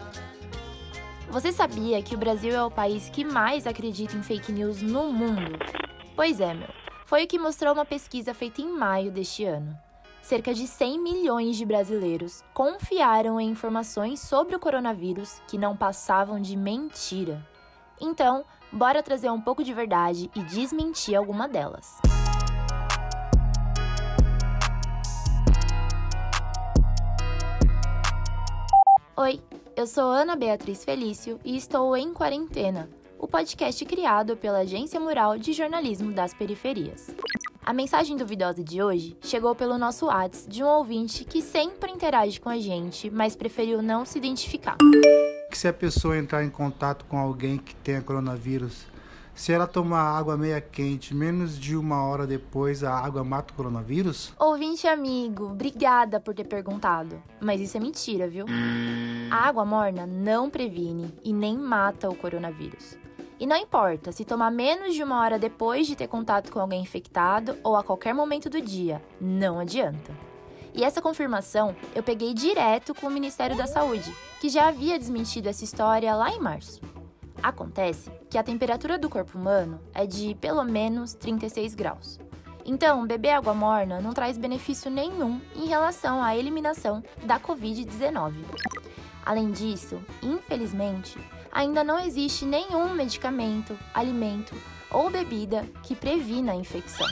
Você sabia que o Brasil é o país que mais acredita em fake news no mundo? Pois é, foi o que mostrou uma pesquisa feita em maio deste ano. Cerca de 100 milhões de brasileiros confiaram em informações sobre o coronavírus que não passavam de mentira. Então, bora trazer um pouco de verdade e desmentir alguma delas. Oi, eu sou Ana Beatriz Felício e estou em Quarentena, o podcast criado pela Agência Mural de Jornalismo das Periferias. A mensagem duvidosa de hoje chegou pelo nosso WhatsApp de um ouvinte que sempre interage com a gente, mas preferiu não se identificar. Se a pessoa entrar em contato com alguém que tenha coronavírus, se ela tomar água meia quente, menos de 1 hora depois a água mata o coronavírus? Ouvinte amigo, obrigada por ter perguntado, mas isso é mentira, viu? A água morna não previne e nem mata o coronavírus. E não importa se tomar menos de 1 hora depois de ter contato com alguém infectado ou a qualquer momento do dia, não adianta. E essa confirmação eu peguei direto com o Ministério da Saúde, que já havia desmentido essa história lá em março. Acontece que a temperatura do corpo humano é de pelo menos 36 graus. Então, beber água morna não traz benefício nenhum em relação à eliminação da Covid-19. Além disso, infelizmente, ainda não existe nenhum medicamento, alimento ou bebida que previna a infecção.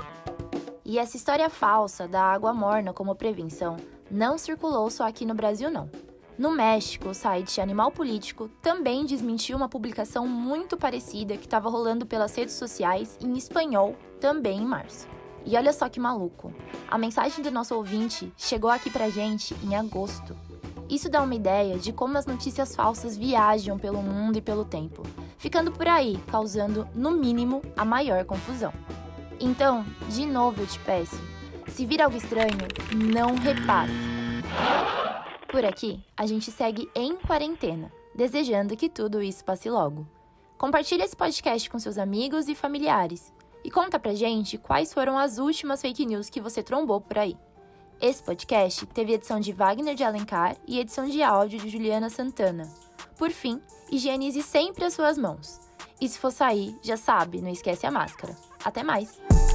E essa história falsa da água morna como prevenção não circulou só aqui no Brasil, não. No México, o site Animal Político também desmentiu uma publicação muito parecida que estava rolando pelas redes sociais em espanhol, também em março. E olha só que maluco, a mensagem do nosso ouvinte chegou aqui pra gente em agosto. Isso dá uma ideia de como as notícias falsas viajam pelo mundo e pelo tempo, ficando por aí, causando, no mínimo, a maior confusão. Então, de novo eu te peço, se vir algo estranho, não repasse. Por aqui, a gente segue em quarentena, desejando que tudo isso passe logo. Compartilhe esse podcast com seus amigos e familiares. E conta pra gente quais foram as últimas fake news que você trombou por aí. Esse podcast teve edição de Wagner de Alencar e edição de áudio de Juliana Santana. Por fim, higienize sempre as suas mãos. E se for sair, já sabe, não esquece a máscara. Até mais!